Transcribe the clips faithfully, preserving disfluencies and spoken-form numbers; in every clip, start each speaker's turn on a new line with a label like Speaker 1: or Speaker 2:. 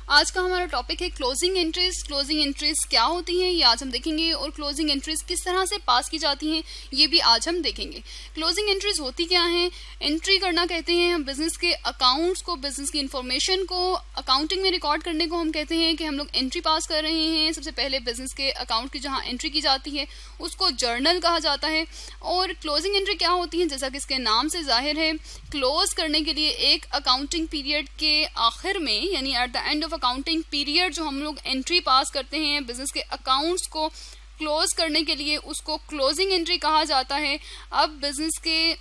Speaker 1: आज का हमारा टॉपिक है क्लोजिंग एंट्रीज। क्लोजिंग एंट्रीज क्या होती हैं ये आज हम देखेंगे, और क्लोजिंग एंट्रीज किस तरह से पास की जाती हैं ये भी आज हम देखेंगे। क्लोजिंग एंट्रीज होती क्या हैं? एंट्री करना कहते हैं हम बिजनेस के अकाउंट्स को, बिजनेस की इंफॉर्मेशन को अकाउंटिंग में रिकॉर्ड करने को हम कहते हैं कि हम लोग एंट्री पास कर रहे हैं। सबसे पहले बिजनेस के अकाउंट की जहाँ एंट्री की जाती है उसको जर्नल कहा जाता है। और क्लोजिंग एंट्री क्या होती है? जैसा कि इसके नाम से जाहिर है, क्लोज करने के लिए एक अकाउंटिंग पीरियड के आखिर में, यानी at the end of accounting period जो हम लोग एंट्री पास करते हैं बिजनेस के अकाउंट्स को क्लोज करने के लिए, उसको क्लोजिंग एंट्री कहा जाता है। अब बिजनेस के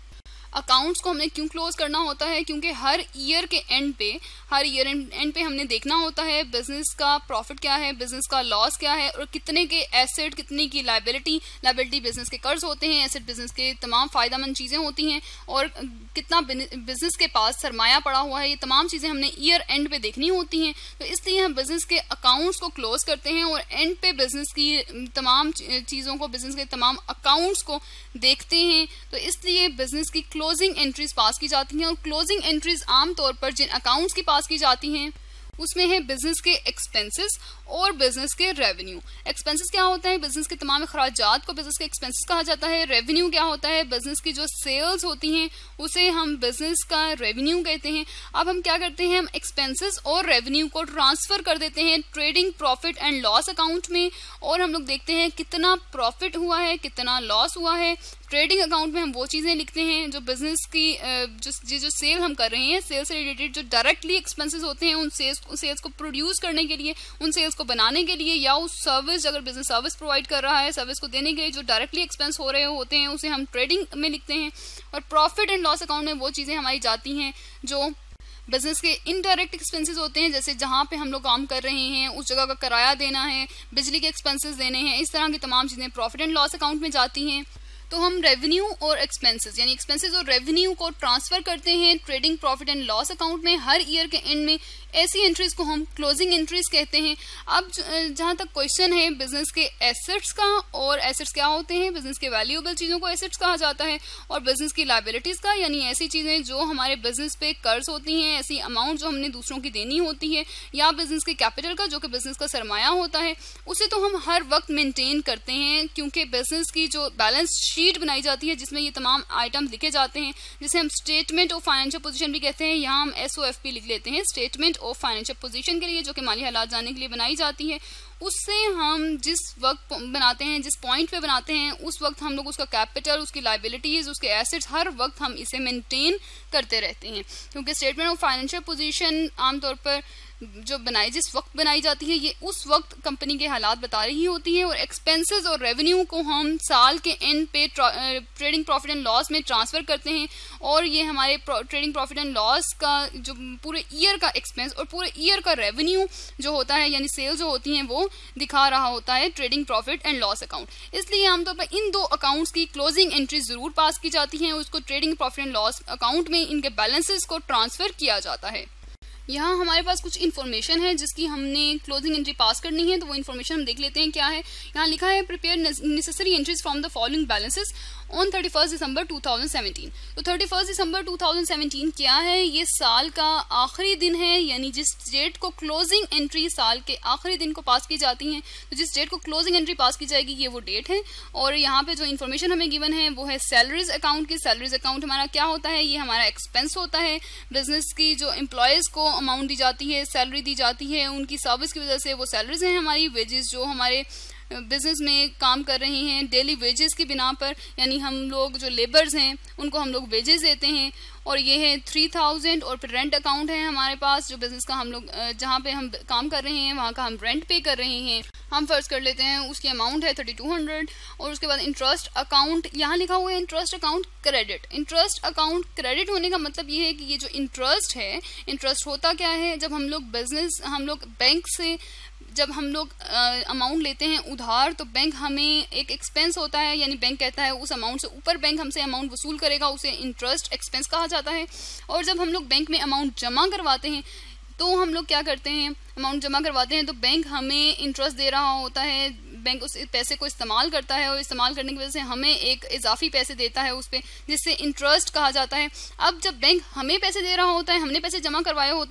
Speaker 1: अकाउंट्स को हमने क्यों क्लोज करना होता है? क्योंकि हर ईयर के एंड पे हर ईयर एंड पे हमने देखना होता है बिजनेस का प्रॉफिट क्या है, बिजनेस का लॉस क्या है, और कितने के एसेट, कितने की लायबिलिटी लायबिलिटी बिजनेस के कर्ज होते हैं, एसेट बिजनेस के तमाम फायदेमंद चीज़ें होती हैं, और कितना बिजनेस के पास सरमाया पड़ा हुआ है। ये तमाम चीज़ें हमने ईयर एंड पे देखनी होती हैं। तो इसलिए हम बिजनेस के अकाउंट्स को क्लोज करते हैं और एंड पे बिजनेस की तमाम चीज़ों को, बिजनेस के तमाम अकाउंट्स को देखते हैं। तो इसलिए बिजनेस की क्लोजिंग एंट्रीज पास की जाती हैं। और क्लोजिंग एंट्रीज आमतौर पर जिन अकाउंट्स की पास की जाती हैं उसमें है बिजनेस के एक्सपेंसेस और बिजनेस के रेवेन्यू। एक्सपेंसेस क्या होता है? बिजनेस के तमाम अखराजात को बिजनेस के एक्सपेंसेस कहा जाता है। रेवेन्यू क्या होता है? बिजनेस की जो सेल्स होती हैं उसे हम बिजनेस का रेवेन्यू कहते हैं। अब हम क्या करते हैं, हम एक्सपेंसेस और रेवेन्यू को ट्रांसफर कर देते हैं trading profit and loss account में, और हम लोग देखते हैं कितना प्रॉफिट हुआ है, कितना लॉस हुआ है। ट्रेडिंग अकाउंट में हम वो चीज़ें लिखते हैं जो बिजनेस की जो जो सेल हम कर रहे हैं, सेल से रिलेटेड जो डायरेक्टली एक्सपेंसेस होते हैं, उन सेल्स उन सेल्स को प्रोड्यूस करने के लिए, उन सेल्स को बनाने के लिए, या उस सर्विस, अगर बिजनेस सर्विस प्रोवाइड कर रहा है, सर्विस को देने के लिए जो डायरेक्टली एक्सपेंस हो रहे होते हैं उसे हम ट्रेडिंग में लिखते हैं। और प्रॉफिट एंड लॉस अकाउंट में वो चीज़ें हमारी जाती हैं जो बिजनेस के इनडायरेक्ट एक्सपेंसेस होते हैं, जैसे जहाँ पे हम लोग काम कर रहे हैं उस जगह का किराया देना है, बिजली के एक्सपेंसेस देने हैं, इस तरह की तमाम चीज़ें प्रॉफिट एंड लॉस अकाउंट में जाती हैं। तो हम रेवेन्यू और एक्सपेंसेस यानी एक्सपेंसेस और रेवेन्यू को ट्रांसफर करते हैं trading profit and loss account में हर ईयर के एंड में। ऐसी एंट्रीज को हम क्लोजिंग एंट्रीज कहते हैं। अब जहाँ तक क्वेश्चन है बिजनेस के एसेट्स का, और एसेट्स क्या होते हैं? बिजनेस के वैल्यूएबल चीज़ों को एसेट्स कहा जाता है, और बिजनेस की लायबिलिटीज का, यानी ऐसी चीज़ें जो हमारे बिजनेस पे कर्ज होती हैं, ऐसी अमाउंट जो हमने दूसरों की देनी होती है, या बिजनेस के कैपिटल का जो कि बिजनेस का सरमाया होता है, उसे तो हम हर वक्त मेंटेन करते हैं। क्योंकि बिजनेस की जो बैलेंस शीट बनाई जाती है जिसमें ये तमाम आइटम लिखे जाते हैं, जिसे हम स्टेटमेंट ऑफ फाइनेंशियल पोजीशन भी कहते हैं, यहाँ हम एस ओ एफ पी लिख लेते हैं, स्टेटमेंट ऑफ फाइनेंशियल पोजीशन के लिए, जो कि माली हालात जानने के लिए बनाई जाती है। उससे हम जिस वक्त बनाते हैं, जिस पॉइंट पे बनाते हैं, उस वक्त हम लोग उसका कैपिटल, उसकी लायबिलिटीज, उसके एसेट्स, हर वक्त हम इसे मेंटेन करते रहते हैं। क्योंकि स्टेटमेंट ऑफ फाइनेंशियल पोजीशन आमतौर पर जो बनाई जिस वक्त बनाई जाती है ये उस वक्त कंपनी के हालात बता रही होती है, और एक्सपेंसेस और रेवेन्यू को हम साल के एंड पे ट्रेडिंग प्रॉफिट एंड लॉस में ट्रांसफर करते हैं, और ये हमारे ट्रेडिंग प्रॉफिट एंड लॉस का जो पूरे ईयर का एक्सपेंस और पूरे ईयर का रेवेन्यू जो होता है, यानी सेल जो होती हैं, वो दिखा रहा होता है trading profit and loss account. इसलिए आमतौर पर इन दो अकाउंट्स की क्लोजिंग एंट्री जरूर पास की जाती हैं, उसको trading profit and loss account में इनके बैलेंसेस को ट्रांसफर किया जाता है। यहाँ हमारे पास कुछ इन्फॉर्मेशन है जिसकी हमने क्लोजिंग एंट्री पास करनी है, तो वो इन्फॉर्मेशन हम देख लेते हैं क्या है। यहाँ लिखा है prepare necessary entries from the following balances on thirty first December two thousand seventeen. तो thirty first December two thousand seventeen क्या है? ये साल का आखिरी दिन है, यानी जिस डेट को क्लोजिंग एंट्री साल के आखिरी दिन को पास की जाती हैं, तो जिस डेट को क्लोजिंग एंट्री पास की जाएगी ये वो डेट है। और यहाँ पे जो इन्फॉर्मेशन हमें गिवन है वो है सैलरीज अकाउंट की। सैलरीज अकाउंट हमारा क्या होता है? ये हमारा एक्सपेंस होता है। बिजनेस की जो एम्प्लॉयज़ को अमाउंट दी जाती है, सैलरी दी जाती है, उनकी सर्विस की वजह से वो सैलरीज हैं हमारी। वेजेस जो हमारे बिजनेस में काम कर रहे हैं डेली वेजेस की बिना पर, यानी हम लोग जो लेबर्स हैं उनको हम लोग वेजेस देते हैं। और ये है थ्री थाउजेंड। और फिर रेंट अकाउंट है हमारे पास, जो बिजनेस का हम लोग जहाँ पे हम काम कर रहे हैं वहाँ का हम रेंट पे कर रहे हैं, हम फर्ज कर लेते हैं उसकी अमाउंट है थर्टी टू हंड्रेड। और उसके बाद इंटरेस्ट अकाउंट, यहाँ लिखा हुआ है interest account credit. Interest account credit होने का मतलब ये है कि ये जो इंटरेस्ट है, इंटरेस्ट होता क्या है? जब हम लोग बिजनेस हम लोग बैंक से जब हम लोग अमाउंट लेते हैं उधार, तो बैंक हमें एक एक्सपेंस होता है, यानी बैंक कहता है उस अमाउंट से ऊपर बैंक हमसे अमाउंट वसूल करेगा, उसे इंटरेस्ट एक्सपेंस कहा जाता है। और जब हम लोग बैंक में अमाउंट जमा करवाते हैं तो हम लोग क्या करते हैं, अमाउंट जमा करवाते हैं तो बैंक हमें इंटरेस्ट दे रहा होता है, बैंक उस पैसे को इस्तेमाल करता है, और इस्तेमाल करने की वजह से हमें एक इजाफी पैसे देता है उस पर, जिससे इंटरेस्ट कहा जाता है। अब जब बैंक हमें पैसे दे रहा होता है, हमने पैसे जमा करवाए होते हैं,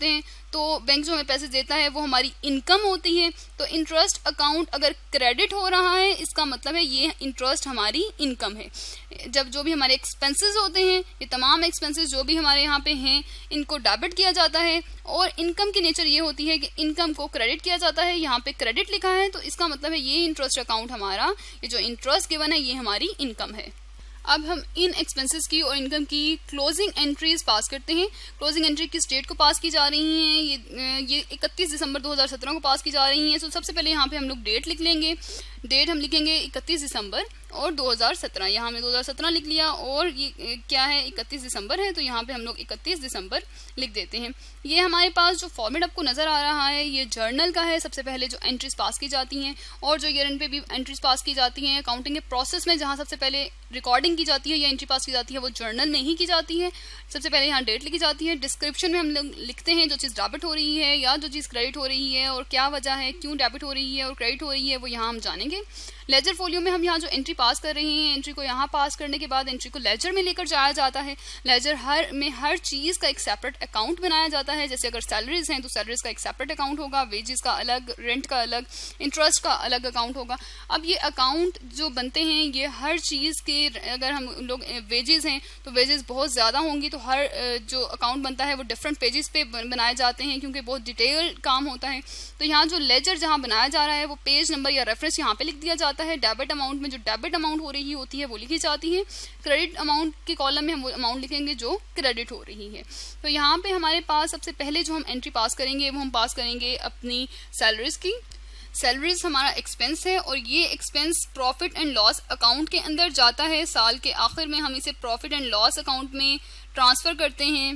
Speaker 1: तो बैंक जो हमें पैसे देता है वो हमारी इनकम होती है। तो इंटरेस्ट अकाउंट अगर क्रेडिट हो रहा है इसका मतलब है ये इंटरेस्ट हमारी इनकम है। जब जो भी हमारे एक्सपेंसेस होते हैं, ये तमाम एक्सपेंसेस जो भी हमारे यहाँ पे हैं, इनको डेबिट किया जाता है। और इनकम की नेचर ये होती है कि इनकम को क्रेडिट किया जाता है। यहाँ पे क्रेडिट लिखा है तो इसका मतलब है ये इंटरेस्ट अकाउंट हमारा, ये जो इंटरेस्ट गिवन है ये हमारी इनकम है। अब हम इन एक्सपेंसेस की और इनकम की क्लोजिंग एंट्रीज पास करते हैं। क्लोजिंग एंट्री किस डेट को पास की जा रही हैं? ये ये इकतीस दिसंबर दो हज़ार सत्रह को पास की जा रही हैं। तो सबसे पहले यहाँ पे हम लोग डेट लिख लेंगे। डेट हम लिखेंगे इकतीस दिसंबर और दो हज़ार सत्रह, यहाँ हमने दो हज़ार सत्रह लिख लिया और ये क्या है इकतीस दिसंबर है, तो यहाँ पे हम लोग इकतीस दिसंबर लिख देते हैं। ये हमारे पास जो फॉर्मेट आपको नज़र आ रहा है ये जर्नल का है। सबसे पहले जो एंट्रीज पास की जाती हैं और जो ईयर एंड पे भी एंट्रीज पास की जाती हैं अकाउंटिंग के प्रोसेस में, जहाँ सबसे पहले रिकॉर्डिंग की जाती है या एंट्री पास की जाती है वो जर्नल में ही की जाती है। सबसे पहले यहाँ डेट लिखी जाती है। डिस्क्रिप्शन में हम लोग लिखते हैं जो चीज़ डेबिट हो रही है या जो चीज़ क्रेडिट हो रही है और क्या वजह है, क्यों डेबिट हो रही है और क्रेडिट हो रही है, वो यहाँ हम जानेंगे। लेजर फोलियो में हम यहाँ जो एंट्री पास कर रहे हैं, एंट्री को यहाँ पास करने के बाद एंट्री को लेजर में लेकर जाया जाता है। लेजर हर में हर चीज़ का एक सेपरेट अकाउंट बनाया जाता है। जैसे अगर सैलरीज हैं तो सैलरीज का एक सेपरेट अकाउंट होगा, वेजेस का अलग, रेंट का अलग, इंटरेस्ट का अलग अकाउंट होगा। अब ये अकाउंट जो बनते हैं ये हर चीज़ के, अगर हम लोग वेजेस हैं तो वेजेस बहुत ज़्यादा होंगी तो हर जो अकाउंट बनता है वो डिफरेंट पेजेस पे बनाए जाते हैं क्योंकि बहुत डिटेल काम होता है। तो यहाँ जो लेजर जहाँ बनाया जा रहा है वो पेज नंबर या रेफरेंस यहाँ पे लिख दिया जाता है। डेबिट अमाउंट में जो डेबिट अमाउंट हो रही होती है वो लिखी जाती है। क्रेडिट अमाउंट के कॉलम में हम वो अमाउंट लिखेंगे जो क्रेडिट हो रही है। तो यहाँ पे हमारे पास सबसे पहले जो हम एंट्री पास करेंगे वो हम पास करेंगे अपनी सैलरीज की। सैलरीज हमारा एक्सपेंस है और ये expense profit and loss account के अंदर जाता है। साल के आखिर में हम इसे प्रॉफिट एंड लॉस अकाउंट में ट्रांसफ़र करते हैं।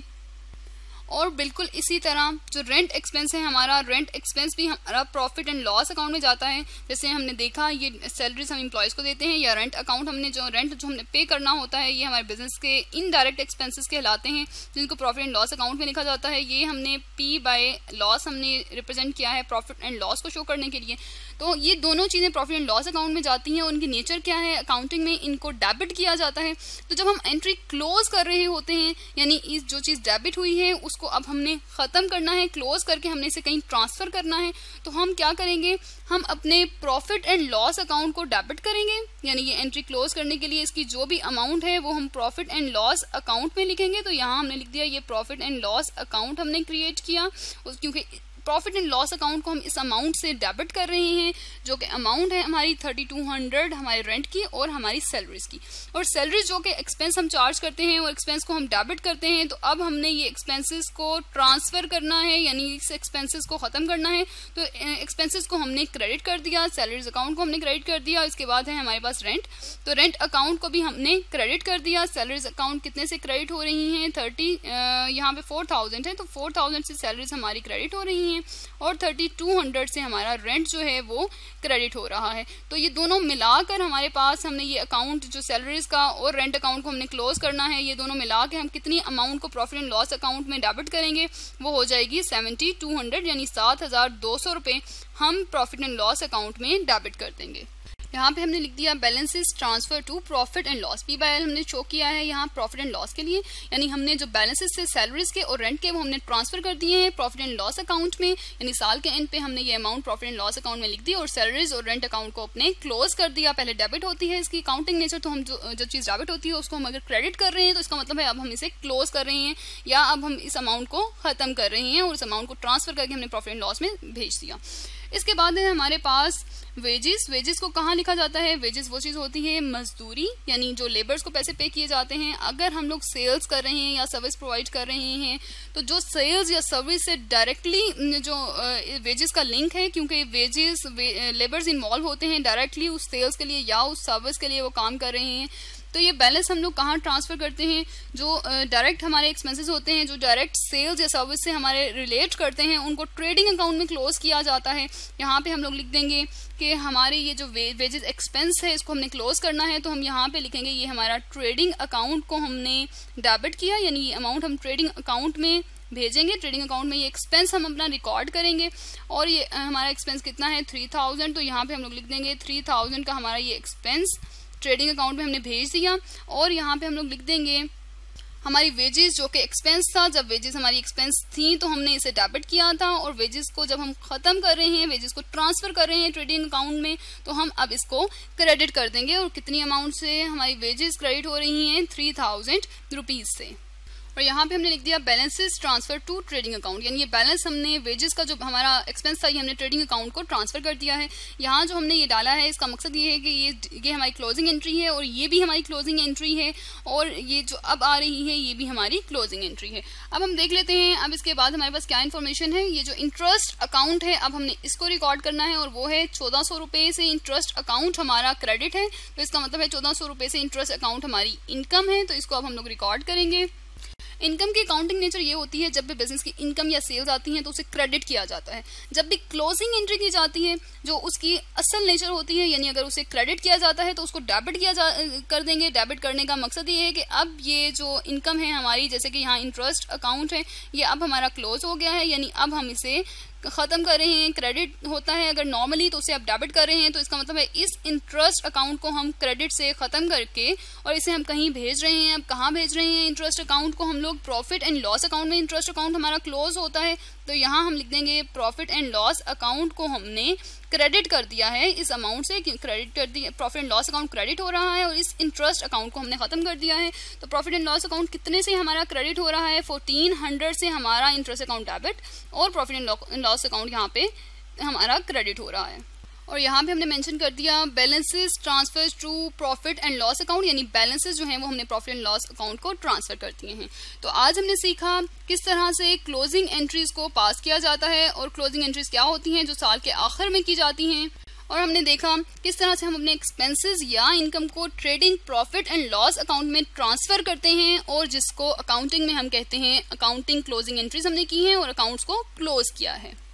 Speaker 1: और बिल्कुल इसी तरह जो रेंट एक्सपेंस है हमारा, रेंट एक्सपेंस भी हमारा प्रॉफिट एंड लॉस अकाउंट में जाता है। जैसे हमने देखा ये सैलरीज हम एम्प्लॉयज़ को देते हैं या रेंट अकाउंट, हमने जो रेंट जो हमने पे करना होता है ये हमारे बिजनेस के इनडायरेक्ट एक्सपेंसेस कहलाते हैं जिनको प्रॉफिट एंड लॉस अकाउंट में लिखा जाता है। ये हमने पी बाय लॉस हमने रिप्रेजेंट किया है प्रॉफिट एंड लॉस को शो करने के लिए। तो ये दोनों चीज़ें प्रॉफिट एंड लॉस अकाउंट में जाती हैं और उनकी नेचर क्या है, अकाउंटिंग में इनको डेबिट किया जाता है। तो जब हम एंट्री क्लोज कर रहे होते हैं यानी इस जो चीज़ डेबिट हुई है उसको अब हमने ख़त्म करना है, क्लोज करके हमने इसे कहीं ट्रांसफ़र करना है, तो हम क्या करेंगे, हम अपने प्रॉफिट एंड लॉस अकाउंट को डेबिट करेंगे। यानी ये एंट्री क्लोज करने के लिए इसकी जो भी अमाउंट है वो हम प्रॉफिट एंड लॉस अकाउंट में लिखेंगे। तो यहाँ हमने लिख दिया ये प्रॉफिट एंड लॉस अकाउंट हमने क्रिएट किया, क्योंकि प्रॉफिट एंड लॉस अकाउंट को हम इस अमाउंट से डेबिट कर रहे हैं जो कि अमाउंट है हमारी थर्टी टू हंड्रेड हमारे रेंट की और हमारी सैलरीज की। और सैलरीज जो कि एक्सपेंस हम चार्ज करते हैं और एक्सपेंस को हम डेबिट करते हैं, तो अब हमने ये एक्सपेंसेस को ट्रांसफ़र करना है यानी इस एक्सपेंसेस को ख़त्म करना है। तो एक्सपेंसेस को हमने क्रेडिट कर दिया, सैलरीज अकाउंट को हमने क्रेडिट कर दिया। इसके बाद है हमारे पास रेंट, तो रेंट अकाउंट को भी हमने क्रेडिट कर दिया। सैलरीज अकाउंट कितने से क्रेडिट हो रही हैं, थर्टी यहाँ पे फोर थाउजेंड है तो फोर थाउजेंड से सैलरीज हमारी क्रेडिट हो रही हैं और थर्टी टू हंड्रेड से हमारा रेंट जो है वो क्रेडिट हो रहा है। तो ये दोनों मिलाकर हमारे पास हमने ये अकाउंट जो सैलरीज का और रेंट अकाउंट को हमने क्लोज करना है, ये दोनों मिला के हम कितनी अमाउंट को प्रॉफिट एंड लॉस अकाउंट में डेबिट करेंगे वो हो जाएगी सेवेंटी टू हंड्रेड यानी सात हज़ार दो सौ रुपये हम प्रॉफिट एंड लॉस अकाउंट में डेबिट कर देंगे। यहाँ पे हमने लिख दिया balances transfer to profit and loss, P by L हमने शो किया है यहाँ प्रॉफिट एंड लॉस के लिए। यानी हमने जो बैलेंसेस थे सैलरीज के और रेंट के वो हमने ट्रांसफर कर दिए हैं प्रॉफिट एंड लॉस अकाउंट में। यानी साल के एंड पे हमने ये amount profit and loss account में लिख दी और सैलरीज और रेंट अकाउंट को अपने क्लोज कर दिया। पहले डेबिट होती है इसकी अकाउंटिंग नेचर, तो हम जो जो चीज़ डेबिट होती है उसको हम अगर क्रेडिट कर रहे हैं तो इसका मतलब है अब हम इसे क्लोज कर रहे हैं या अब हम इस अमाउंट को ख़त्म कर रहे हैं और इस अमाउंट को ट्रांसफर करके हमने प्रॉफिट एंड लॉस में भेज दिया। इसके बाद है हमारे पास वेजेस। वेजेस को कहाँ लिखा जाता है, वेजेस वो चीज़ होती है मजदूरी, यानी जो लेबर्स को पैसे पे किए जाते हैं। अगर हम लोग सेल्स कर रहे हैं या सर्विस प्रोवाइड कर रहे हैं तो जो सेल्स या सर्विस से डायरेक्टली जो वेजेस का लिंक है, क्योंकि वेजेस वे, लेबर्स इन्वॉल्व होते हैं डायरेक्टली उस सेल्स के लिए या उस सर्विस के लिए वो काम कर रहे हैं। तो ये बैलेंस हम लोग कहाँ ट्रांसफ़र करते हैं, जो डायरेक्ट हमारे एक्सपेंसेस होते हैं जो डायरेक्ट सेल्स या सर्विस से हमारे रिलेट करते हैं उनको ट्रेडिंग अकाउंट में क्लोज किया जाता है। यहाँ पे हम लोग लिख देंगे कि हमारे ये जो वे, वेजेस एक्सपेंस है इसको हमने क्लोज करना है, तो हम यहाँ पे लिखेंगे ये हमारा ट्रेडिंग अकाउंट को हमने डेबिट किया, यानी ये अमाउंट हम ट्रेडिंग अकाउंट में भेजेंगे। ट्रेडिंग अकाउंट में ये एक्सपेंस हम अपना रिकॉर्ड करेंगे और ये हमारा एक्सपेंस कितना है थ्री थाउजेंड, तो यहाँ पे हम लोग लिख देंगे थ्री थाउजेंड का हमारा ये एक्सपेंस ट्रेडिंग अकाउंट में हमने भेज दिया। और यहाँ पे हम लोग लिख देंगे हमारी वेजेस जो कि एक्सपेंस था, जब वेजेस हमारी एक्सपेंस थी तो हमने इसे डेबिट किया था, और वेजेस को जब हम खत्म कर रहे हैं, वेजेस को ट्रांसफर कर रहे हैं ट्रेडिंग अकाउंट में, तो हम अब इसको क्रेडिट कर देंगे। और कितनी अमाउंट से हमारी वेजेस क्रेडिट हो रही हैं? थ्री थाउजेंड रुपीज से। और यहाँ पे हमने लिख दिया balances transfer to trading account, यानी ये बैलेंस हमने वेजेस का जो हमारा एक्सपेंस था ये हमने ट्रेडिंग अकाउंट को ट्रांसफर कर दिया है। यहाँ जो हमने ये डाला है इसका मकसद ये है कि ये ये हमारी क्लोजिंग एंट्री है, और ये भी हमारी क्लोजिंग एंट्री है, और ये जो अब आ रही है ये भी हमारी क्लोजिंग एंट्री है। अब हम देख लेते हैं अब इसके बाद हमारे पास क्या इन्फॉर्मेशन है। ये जो इंटरेस्ट अकाउंट है अब हमने इसको रिकॉर्ड करना है, और वो है चौदह सौ रुपये से इंटरेस्ट अकाउंट हमारा क्रेडिट है, तो इसका मतलब है चौदह सौ रुपये से इंटरेस्ट अकाउंट हमारी इनकम है, तो इसको अब हम लोग रिकॉर्ड करेंगे। इनकम की अकाउंटिंग नेचर ये होती है, जब भी बिजनेस की इनकम या सेल्स आती हैं तो उसे क्रेडिट किया जाता है। जब भी क्लोजिंग एंट्री की जाती है जो उसकी असल नेचर होती है, यानी अगर उसे क्रेडिट किया जाता है तो उसको डेबिट किया जा कर देंगे। डेबिट करने का मकसद ये है कि अब ये जो इनकम है हमारी, जैसे कि यहाँ इंटरेस्ट अकाउंट है, ये अब हमारा क्लोज हो गया है, यानी अब हम इसे खत्म कर रहे हैं। क्रेडिट होता है अगर नॉर्मली तो उसे आप डेबिट कर रहे हैं, तो इसका मतलब है इस इंटरेस्ट अकाउंट को हम क्रेडिट से खत्म करके और इसे हम कहीं भेज रहे हैं। अब कहाँ भेज रहे हैं इंटरेस्ट अकाउंट को? हम लोग प्रॉफिट एंड लॉस अकाउंट में इंटरेस्ट अकाउंट हमारा क्लोज होता है, तो यहाँ हम लिख देंगे प्रॉफिट एंड लॉस अकाउंट को हमने क्रेडिट कर दिया है इस अमाउंट से, क्रेडिट कर दिया, profit and loss account credit हो रहा है और इस इंटरेस्ट अकाउंट को हमने खत्म कर दिया है। तो प्रॉफिट एंड लॉस अकाउंट कितने से हमारा क्रेडिट हो रहा है? फोर्टीन हंड्रेड से हमारा इंटरेस्ट अकाउंट डेबिट, और प्रॉफिट एंड लॉस अकाउंट यहाँ पे हमारा क्रेडिट हो रहा है। और यहाँ पे हमने मेंशन कर दिया balances transfer to profit and loss account, यानी बैलेंसेस जो हैं वो हमने प्रॉफिट एंड लॉस अकाउंट को ट्रांसफर कर दिए हैं। तो आज हमने सीखा किस तरह से क्लोजिंग एंट्रीज को पास किया जाता है, और क्लोजिंग एंट्रीज क्या होती हैं जो साल के आखिर में की जाती हैं, और हमने देखा किस तरह से हम अपने एक्सपेंसेस या इनकम को trading profit and loss account में ट्रांसफर करते हैं, और जिसको अकाउंटिंग में हम कहते हैं अकाउंटिंग क्लोजिंग एंट्रीज हमने की हैं और अकाउंट्स को क्लोज किया है।